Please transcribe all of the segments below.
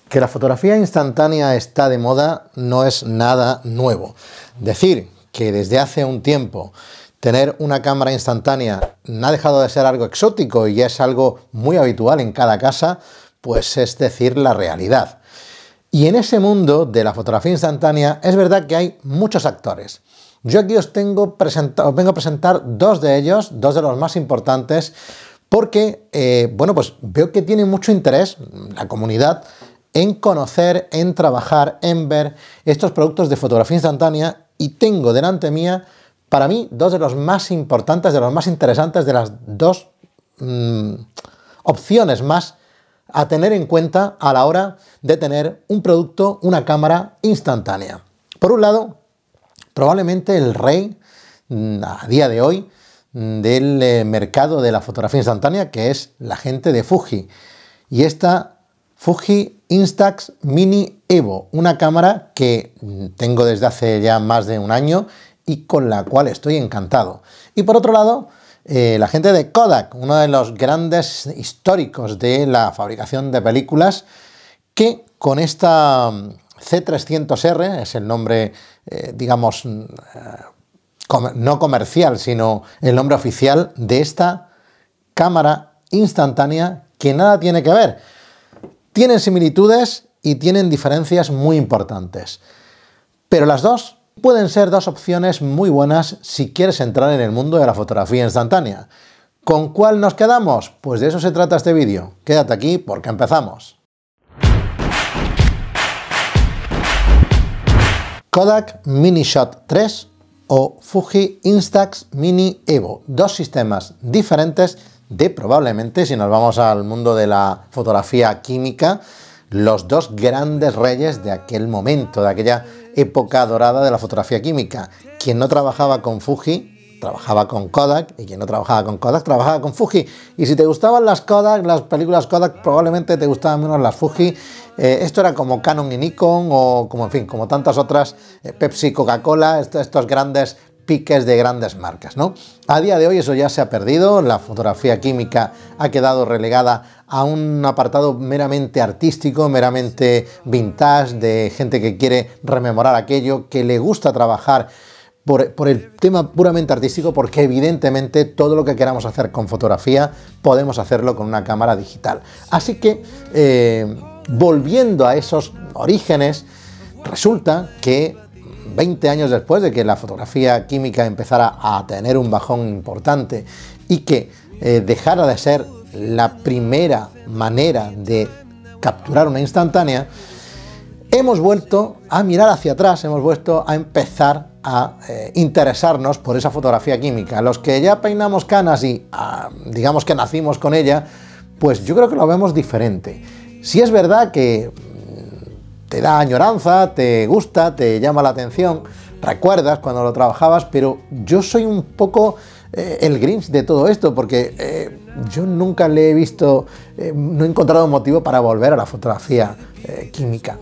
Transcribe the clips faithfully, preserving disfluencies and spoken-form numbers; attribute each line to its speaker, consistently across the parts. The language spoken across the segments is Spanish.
Speaker 1: Que la fotografía instantánea está de moda no es nada nuevo. Decir que desde hace un tiempo tener una cámara instantánea no ha dejado de ser algo exótico y es algo muy habitual en cada casa, pues es decir la realidad. Y en ese mundo de la fotografía instantánea es verdad que hay muchos actores. Yo aquí os, tengo os vengo a presentar dos de ellos, dos de los más importantes, porque eh, bueno, pues veo que tiene mucho interés la comunidad en conocer, en trabajar, en ver estos productos de fotografía instantánea, y tengo delante mía, para mí, dos de los más importantes, de los más interesantes, de las dos mmm, opciones más a tener en cuenta a la hora de tener un producto, una cámara instantánea. Por un lado, probablemente el rey a día de hoy del eh, mercado de la fotografía instantánea, que es la gente de Fuji. Y esta Fuji Instax Mini Evo, una cámara que tengo desde hace ya más de un año y con la cual estoy encantado. Y por otro lado, eh, la gente de Kodak, uno de los grandes históricos de la fabricación de películas, que con esta C trescientos R, es el nombre, eh, digamos, eh, com- no comercial, sino el nombre oficial de esta cámara instantánea, que nada tiene que ver. Tienen similitudes y tienen diferencias muy importantes, pero las dos pueden ser dos opciones muy buenas si quieres entrar en el mundo de la fotografía instantánea. ¿Con cuál nos quedamos? Pues de eso se trata este vídeo. Quédate aquí porque empezamos. Kodak Mini Shot tres o Fuji Instax Mini Evo, dos sistemas diferentes de probablemente, si nos vamos al mundo de la fotografía química, los dos grandes reyes de aquel momento, de aquella época dorada de la fotografía química. Quien no trabajaba con Fuji, trabajaba con Kodak, y quien no trabajaba con Kodak, trabajaba con Fuji. Y si te gustaban las Kodak, las películas Kodak, probablemente te gustaban menos las Fuji. Eh, esto era como Canon y Nikon, o como, en fin, como tantas otras, eh, Pepsi, Coca-Cola, esto, estos grandes piques de grandes marcas, ¿no? A día de hoy eso ya se ha perdido, la fotografía química ha quedado relegada a un apartado meramente artístico, meramente vintage, de gente que quiere rememorar aquello, que le gusta trabajar por, por el tema puramente artístico, porque evidentemente todo lo que queramos hacer con fotografía podemos hacerlo con una cámara digital. Así que, eh, volviendo a esos orígenes, resulta que veinte años después de que la fotografía química empezara a tener un bajón importante y que eh, dejara de ser la primera manera de capturar una instantánea, hemos vuelto a mirar hacia atrás, hemos vuelto a empezar a eh, interesarnos por esa fotografía química. Los que ya peinamos canas y ah, digamos que nacimos con ella, pues yo creo que lo vemos diferente. Si es verdad que te da añoranza, te gusta, te llama la atención, recuerdas cuando lo trabajabas, pero yo soy un poco eh, el Grinch de todo esto, porque eh, yo nunca le he visto, eh, no he encontrado motivo para volver a la fotografía eh, química.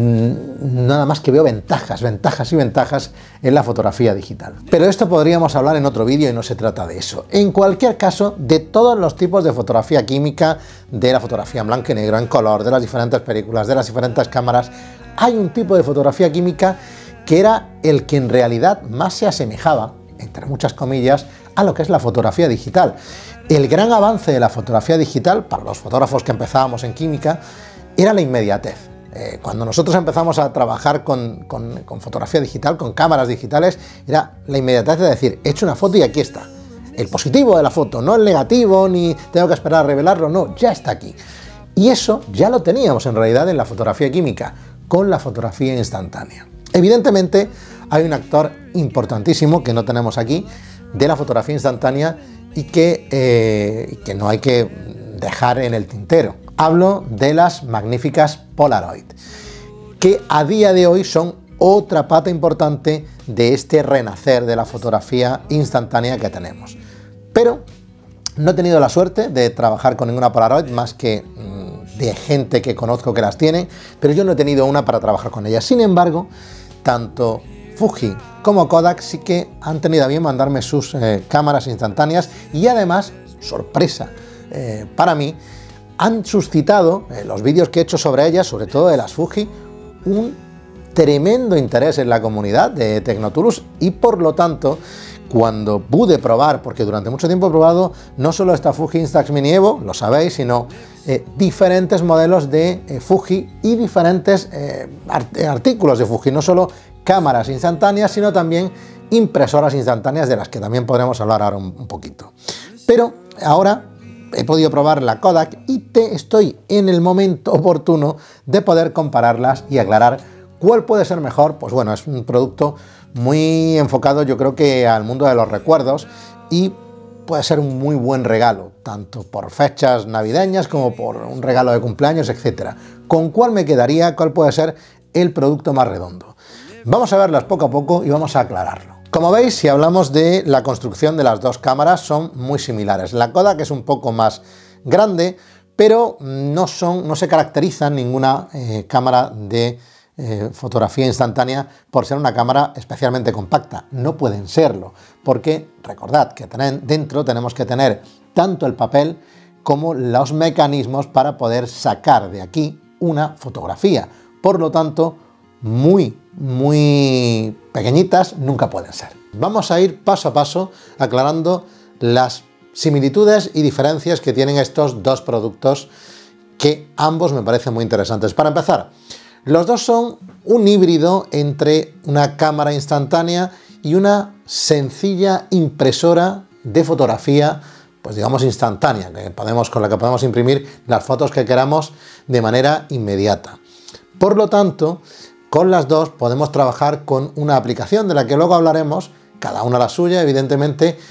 Speaker 1: Nada más que veo ventajas, ventajas y ventajas en la fotografía digital. Pero esto podríamos hablar en otro vídeo y no se trata de eso. En cualquier caso, de todos los tipos de fotografía química, de la fotografía en blanco y negro, en color, de las diferentes películas, de las diferentes cámaras, hay un tipo de fotografía química que era el que en realidad más se asemejaba, entre muchas comillas, a lo que es la fotografía digital. El gran avance de la fotografía digital, para los fotógrafos que empezábamos en química, era la inmediatez. Eh, cuando nosotros empezamos a trabajar con, con, con fotografía digital, con cámaras digitales, era la inmediatez de decir, he hecho una foto y aquí está. El positivo de la foto, no el negativo, ni tengo que esperar a revelarlo, no, ya está aquí. Y eso ya lo teníamos en realidad en la fotografía química, con la fotografía instantánea. Evidentemente, hay un actor importantísimo que no tenemos aquí, de la fotografía instantánea, y que, eh, que no hay que dejar en el tintero. Hablo de las magníficas Polaroid, que a día de hoy son otra pata importante de este renacer de la fotografía instantánea que tenemos. Pero no he tenido la suerte de trabajar con ninguna Polaroid, más que mmm, de gente que conozco que las tiene, pero yo no he tenido una para trabajar con ellas. Sin embargo, tanto Fuji como Kodak sí que han tenido a bien mandarme sus eh, cámaras instantáneas, y además, sorpresa eh, para mí, han suscitado, eh, los vídeos que he hecho sobre ellas, sobre todo de las Fuji, un tremendo interés en la comunidad de Tecnotoolus, y por lo tanto, cuando pude probar, porque durante mucho tiempo he probado no solo esta Fuji Instax Mini Evo, lo sabéis, sino eh, diferentes modelos de eh, Fuji y diferentes eh, art artículos de Fuji, no solo cámaras instantáneas, sino también impresoras instantáneas, de las que también podremos hablar ahora un, un poquito. Pero ahora he podido probar la Kodak y te estoy en el momento oportuno de poder compararlas y aclarar cuál puede ser mejor. Pues bueno, es un producto muy enfocado, yo creo que al mundo de los recuerdos, y puede ser un muy buen regalo, tanto por fechas navideñas como por un regalo de cumpleaños, etcétera. ¿Con cuál me quedaría? ¿Cuál puede ser el producto más redondo? Vamos a verlas poco a poco y vamos a aclararlo. Como veis, si hablamos de la construcción de las dos cámaras, son muy similares. La Kodak es un poco más grande, pero no, son, no se caracterizan ninguna eh, cámara de Eh, fotografía instantánea por ser una cámara especialmente compacta. No pueden serlo, porque recordad que ten, dentro tenemos que tener tanto el papel como los mecanismos para poder sacar de aquí una fotografía. Por lo tanto, muy, muy pequeñitas nunca pueden ser. Vamos a ir paso a paso aclarando las similitudes y diferencias que tienen estos dos productos, que ambos me parecen muy interesantes. Para empezar, los dos son un híbrido entre una cámara instantánea y una sencilla impresora de fotografía, pues digamos instantánea, que podemos, con la que podemos imprimir las fotos que queramos de manera inmediata. Por lo tanto, con las dos podemos trabajar con una aplicación de la que luego hablaremos, cada una la suya, evidentemente,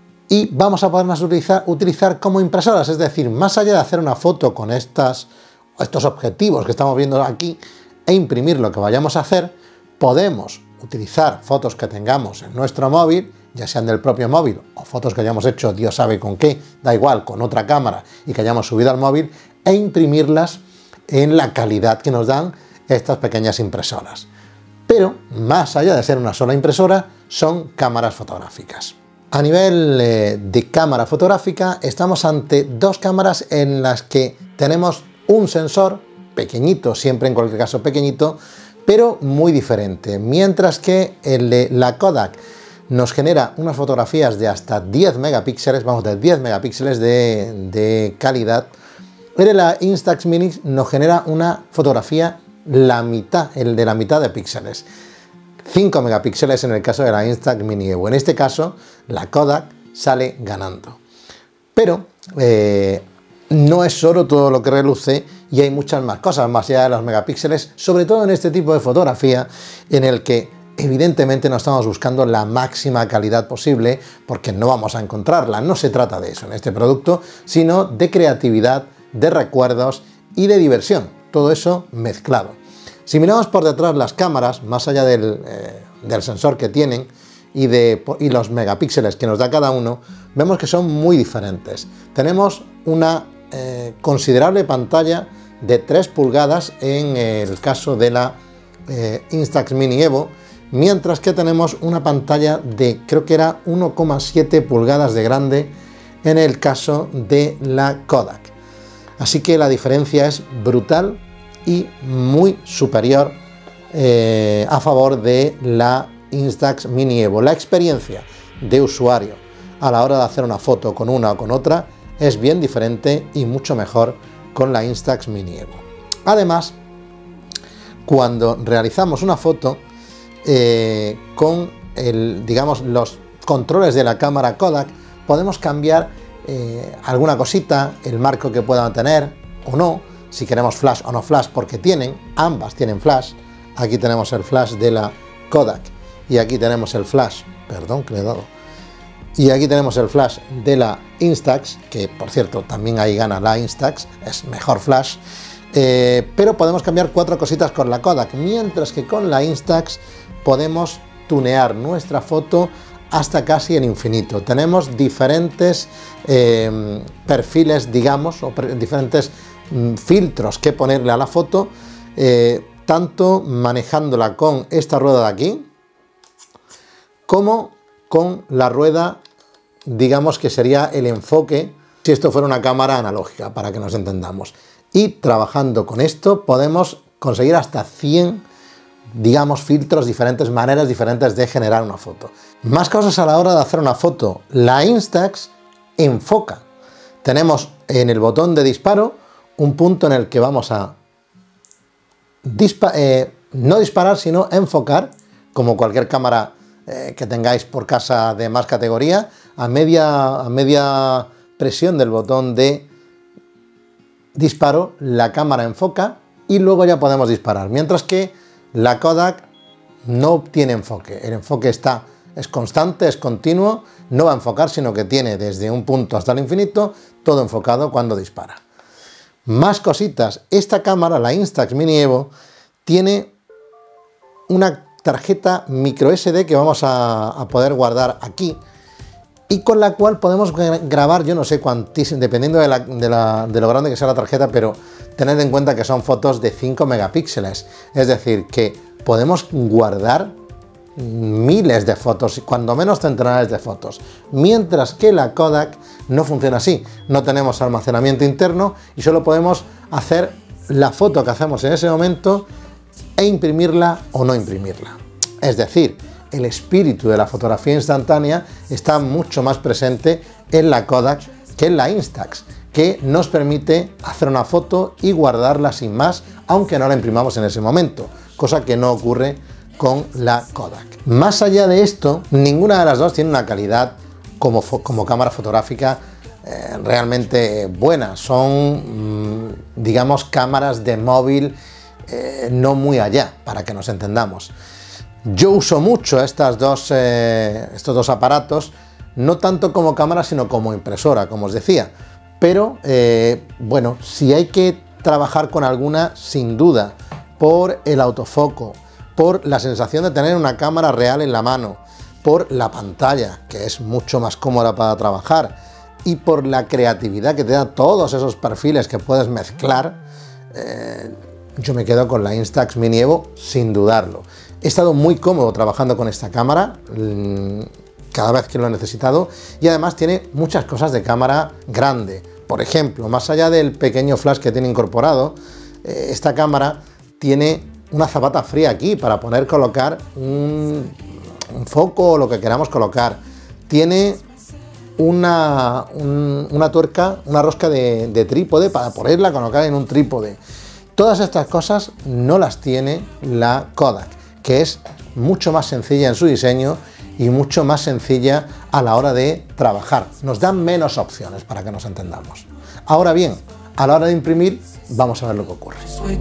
Speaker 1: y vamos a poderlas utilizar, utilizar como impresoras. Es decir, más allá de hacer una foto con estas, estos objetivos que estamos viendo aquí e imprimir lo que vayamos a hacer, podemos utilizar fotos que tengamos en nuestro móvil, ya sean del propio móvil o fotos que hayamos hecho Dios sabe con qué, da igual, con otra cámara y que hayamos subido al móvil, e imprimirlas en la calidad que nos dan estas pequeñas impresoras. Pero más allá de ser una sola impresora, son cámaras fotográficas. A nivel eh, de cámara fotográfica, estamos ante dos cámaras en las que tenemos un sensor pequeñito, siempre en cualquier caso pequeñito, pero muy diferente. Mientras que el de la Kodak nos genera unas fotografías de hasta diez megapíxeles, vamos, de diez megapíxeles de, de calidad, el de la Instax Mini nos genera una fotografía la mitad, el de la mitad de píxeles. cinco megapíxeles en el caso de la Instax Mini Evo. En este caso, la Kodak sale ganando. Pero eh, no es oro todo lo que reluce, y hay muchas más cosas más allá de los megapíxeles, sobre todo en este tipo de fotografía en el que evidentemente no estamos buscando la máxima calidad posible, porque no vamos a encontrarla. No se trata de eso en este producto, sino de creatividad, de recuerdos y de diversión, todo eso mezclado. Si miramos por detrás las cámaras, más allá del, eh, del sensor que tienen y, de, y los megapíxeles que nos da cada uno, vemos que son muy diferentes. Tenemos una eh, considerable pantalla de tres pulgadas en el caso de la eh, Instax Mini Evo, mientras que tenemos una pantalla de, creo que era uno coma siete pulgadas de grande en el caso de la Kodak. Así que la diferencia es brutal y muy superior eh, a favor de la Instax Mini Evo. La experiencia de usuario a la hora de hacer una foto con una o con otra es bien diferente y mucho mejor con la Instax Mini Evo. Además, cuando realizamos una foto eh, con el, digamos, los controles de la cámara Kodak, podemos cambiar eh, alguna cosita, el marco que puedan tener o no, si queremos flash o no flash, porque tienen, ambas tienen flash. Aquí tenemos el flash de la Kodak y aquí tenemos el flash, perdón que le he dado, y aquí tenemos el flash de la Instax, que por cierto también ahí gana la Instax, es mejor flash, eh, pero podemos cambiar cuatro cositas con la Kodak, mientras que con la Instax podemos tunear nuestra foto hasta casi el infinito. Tenemos diferentes eh, perfiles, digamos, o diferentes mm, filtros que ponerle a la foto, eh, tanto manejándola con esta rueda de aquí, como con la rueda, digamos que sería el enfoque si esto fuera una cámara analógica, para que nos entendamos. Y trabajando con esto podemos conseguir hasta cien, digamos, filtros diferentes, maneras diferentes de generar una foto. Más cosas a la hora de hacer una foto. La Instax enfoca. Tenemos en el botón de disparo un punto en el que vamos a dispa eh, no disparar, sino enfocar, como cualquier cámara eh, que tengáis por casa de más categoría. A media, a media presión del botón de disparo, la cámara enfoca y luego ya podemos disparar. Mientras que la Kodak no tiene enfoque. El enfoque está, es constante, es continuo, no va a enfocar, sino que tiene desde un punto hasta el infinito todo enfocado cuando dispara. Más cositas. Esta cámara, la Instax Mini Evo, tiene una tarjeta micro ese de que vamos a, a poder guardar aquí y con la cual podemos grabar, yo no sé cuantísimo, dependiendo de, la, de, la, de lo grande que sea la tarjeta, pero tened en cuenta que son fotos de cinco megapíxeles, es decir, que podemos guardar miles de fotos, cuando menos centenares de fotos, mientras que la Kodak no funciona así. No tenemos almacenamiento interno y solo podemos hacer la foto que hacemos en ese momento e imprimirla o no imprimirla. Es decir, el espíritu de la fotografía instantánea está mucho más presente en la Kodak que en la Instax, que nos permite hacer una foto y guardarla sin más, aunque no la imprimamos en ese momento, cosa que no ocurre con la Kodak. Más allá de esto, ninguna de las dos tiene una calidad como, como cámara fotográfica eh, realmente buena. Son, mmm, digamos, cámaras de móvil eh, no muy allá, para que nos entendamos. Yo uso mucho estas dos, eh, estos dos aparatos, no tanto como cámara, sino como impresora, como os decía. Pero, eh, bueno, si hay que trabajar con alguna, sin duda, por el autofoco, por la sensación de tener una cámara real en la mano, por la pantalla, que es mucho más cómoda para trabajar, y por la creatividad que te da todos esos perfiles que puedes mezclar, eh, yo me quedo con la Instax Mini Evo sin dudarlo. He estado muy cómodo trabajando con esta cámara cada vez que lo he necesitado y además tiene muchas cosas de cámara grande. Por ejemplo, más allá del pequeño flash que tiene incorporado, eh, esta cámara tiene una zapata fría aquí para poder colocar un, un foco o lo que queramos colocar. Tiene una, un, una tuerca, una rosca de, de trípode para poderla colocar en un trípode. Todas estas cosas no las tiene la Kodak, que es mucho más sencilla en su diseño y mucho más sencilla a la hora de trabajar. Nos dan menos opciones, para que nos entendamos. Ahora bien, a la hora de imprimir, vamos a ver lo que ocurre.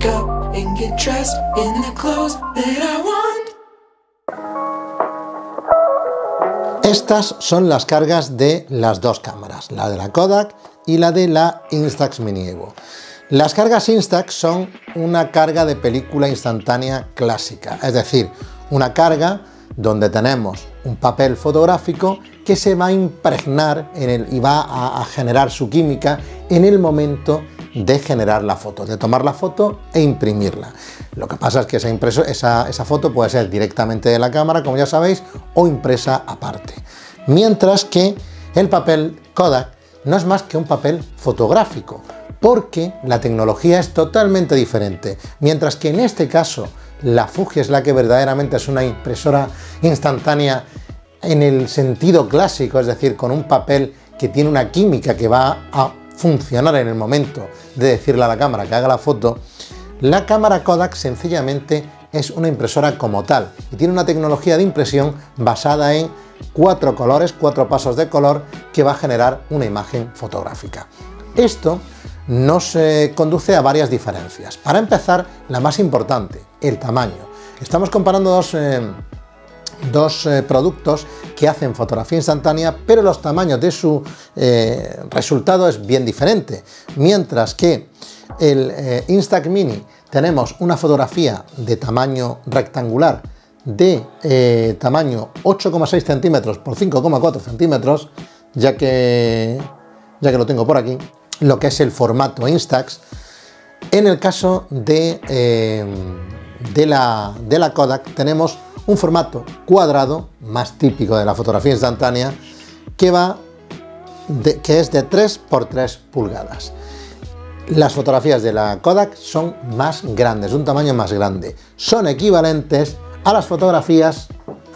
Speaker 1: Estas son las cargas de las dos cámaras, la de la Kodak y la de la Instax Mini Evo. Las cargas Instax son una carga de película instantánea clásica, es decir, una carga donde tenemos un papel fotográfico que se va a impregnar en el, y va a, a generar su química en el momento de generar la foto, de tomar la foto e imprimirla. Lo que pasa es que esa, impreso, esa, esa foto puede ser directamente de la cámara, como ya sabéis, o impresa aparte. Mientras que el papel Kodak no es más que un papel fotográfico, porque la tecnología es totalmente diferente. Mientras que en este caso la Fuji es la que verdaderamente es una impresora instantánea en el sentido clásico, es decir, con un papel que tiene una química que va a funcionar en el momento de decirle a la cámara que haga la foto, la cámara Kodak sencillamente es una impresora como tal y tiene una tecnología de impresión basada en cuatro colores, cuatro pasos de color que va a generar una imagen fotográfica. Esto nos eh, conduce a varias diferencias. Para empezar, la más importante, el tamaño. Estamos comparando dos, eh, dos eh, productos que hacen fotografía instantánea, pero los tamaños de su eh, resultado es bien diferente. Mientras que el eh, Instax Mini tenemos una fotografía de tamaño rectangular de eh, tamaño ocho coma seis centímetros por cinco coma cuatro centímetros, ya que, ya que lo tengo por aquí, lo que es el formato Instax. En el caso de, eh, de, la, de la Kodak tenemos un formato cuadrado, más típico de la fotografía instantánea, que va de, que es de tres por tres pulgadas. Las fotografías de la Kodak son más grandes, un tamaño más grande. Son equivalentes a las fotografías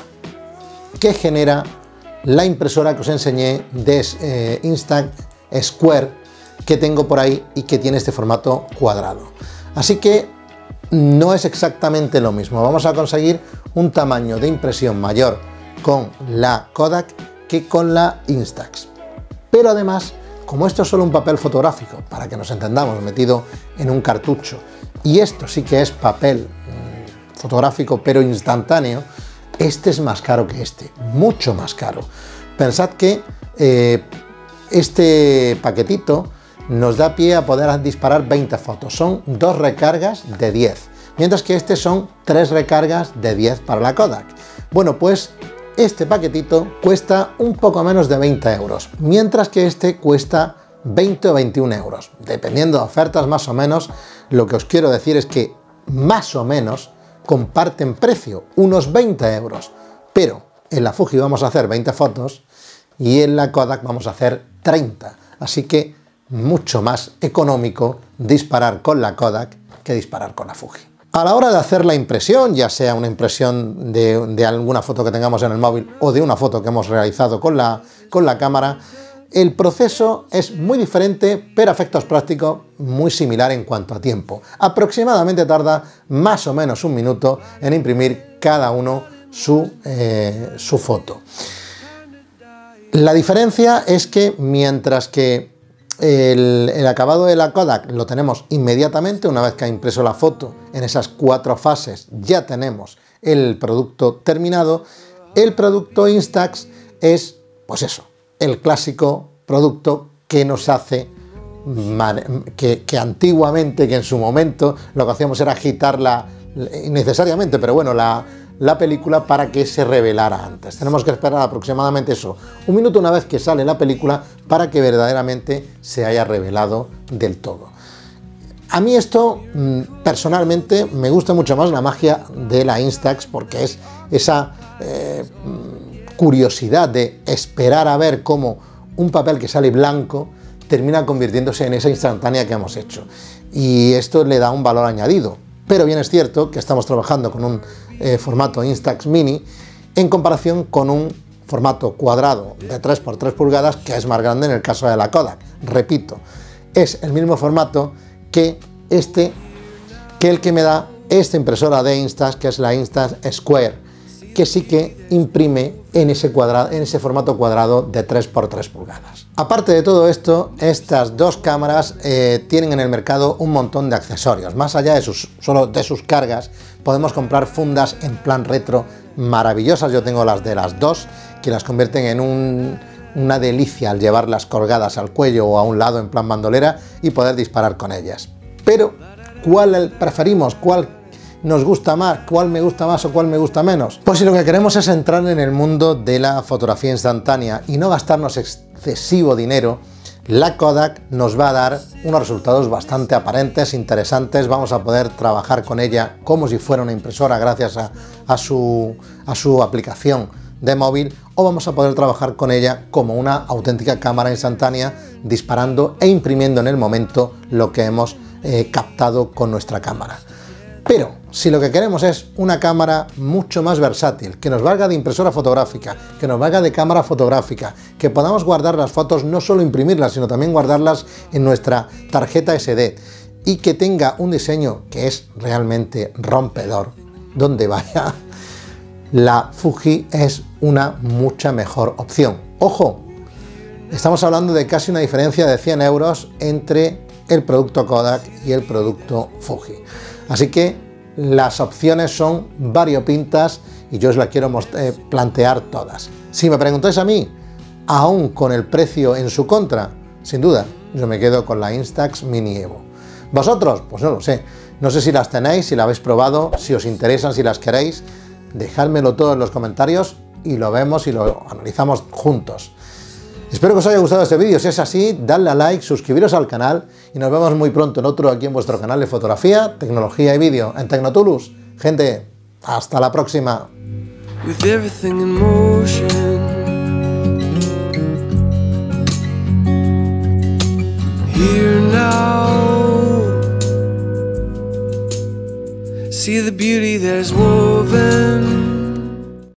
Speaker 1: que genera la impresora que os enseñé de eh, Instax Square, que tengo por ahí y que tiene este formato cuadrado. Así que no es exactamente lo mismo. Vamos a conseguir un tamaño de impresión mayor con la Kodak que con la Instax. Pero además, como esto es solo un papel fotográfico, para que nos entendamos, metido en un cartucho, y esto sí que es papel mmm, fotográfico pero instantáneo, este es más caro que este, mucho más caro. Pensad que eh, este paquetito nos da pie a poder disparar veinte fotos, son dos recargas de diez, mientras que este son tres recargas de diez para la Kodak. Bueno, pues este paquetito cuesta un poco menos de veinte euros, mientras que este cuesta veinte o veintiún euros. Dependiendo de ofertas más o menos, lo que os quiero decir es que más o menos comparten precio, unos veinte euros. Pero en la Fuji vamos a hacer veinte fotos y en la Kodak vamos a hacer treinta. Así que mucho más económico disparar con la Kodak que disparar con la Fuji. A la hora de hacer la impresión, ya sea una impresión de, de alguna foto que tengamos en el móvil o de una foto que hemos realizado con la, con la cámara, el proceso es muy diferente, pero a efectos prácticos muy similar en cuanto a tiempo. Aproximadamente tarda más o menos un minuto en imprimir cada uno su, eh, su foto. La diferencia es que mientras que El, el acabado de la Kodak lo tenemos inmediatamente, una vez que ha impreso la foto, en esas cuatro fases ya tenemos el producto terminado. El producto Instax es, pues eso, el clásico producto que nos hace, que, que antiguamente, que en su momento, lo que hacíamos era agitarla innecesariamente, pero bueno, la... la película para que se revelara antes. Tenemos que esperar aproximadamente eso, un minuto una vez que sale la película para que verdaderamente se haya revelado del todo. A mí esto personalmente me gusta mucho más la magia de la Instax, porque es esa eh, curiosidad de esperar a ver cómo un papel que sale blanco termina convirtiéndose en esa instantánea que hemos hecho, y esto le da un valor añadido. Pero bien es cierto que estamos trabajando con un eh, formato Instax Mini en comparación con un formato cuadrado de tres por tres pulgadas, que es más grande en el caso de la Kodak. Repito, es el mismo formato que, este, que el que me da esta impresora de Instax, que es la Instax Square, que sí que imprime en ese, cuadrado, en ese formato cuadrado de tres por tres pulgadas. Aparte de todo esto, estas dos cámaras eh, tienen en el mercado un montón de accesorios. Más allá de sus, solo de sus cargas, podemos comprar fundas en plan retro maravillosas. Yo tengo las de las dos, que las convierten en un, una delicia al llevarlas colgadas al cuello o a un lado en plan bandolera y poder disparar con ellas. Pero, ¿cuál preferimos? ¿Cuál nos gusta más? ¿Cuál me gusta más o cuál me gusta menos? Pues si lo que queremos es entrar en el mundo de la fotografía instantánea y no gastarnos excesivo dinero, la Kodak nos va a dar unos resultados bastante aparentes, interesantes. Vamos a poder trabajar con ella como si fuera una impresora gracias a, a, su, a su aplicación de móvil, o vamos a poder trabajar con ella como una auténtica cámara instantánea, disparando e imprimiendo en el momento lo que hemos eh, captado con nuestra cámara. Pero si lo que queremos es una cámara mucho más versátil, que nos valga de impresora fotográfica, que nos valga de cámara fotográfica, que podamos guardar las fotos, no solo imprimirlas, sino también guardarlas en nuestra tarjeta ese de, y que tenga un diseño que es realmente rompedor, donde vaya, la Fuji es una mucha mejor opción. Ojo, estamos hablando de casi una diferencia de cien euros entre el producto Kodak y el producto Fuji. Así que las opciones son variopintas y yo os las quiero eh, plantear todas. Si me preguntáis a mí, aún con el precio en su contra, sin duda, yo me quedo con la Instax Mini Evo. ¿Vosotros? Pues no lo sé. No sé si las tenéis, si las habéis probado, si os interesan, si las queréis. Dejádmelo todo en los comentarios y lo vemos y lo analizamos juntos. Espero que os haya gustado este vídeo. Si es así, dadle a like, suscribiros al canal y nos vemos muy pronto en otro aquí en vuestro canal de fotografía, tecnología y vídeo en Tecnotulus. Gente, hasta la próxima. With everything in motion,
Speaker 2: here now. See the beauty that is woven